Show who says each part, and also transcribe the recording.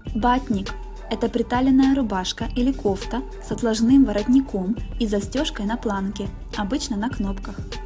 Speaker 1: Батник – это приталенная рубашка или кофта с отложным воротником и застежкой на планке, обычно на кнопках.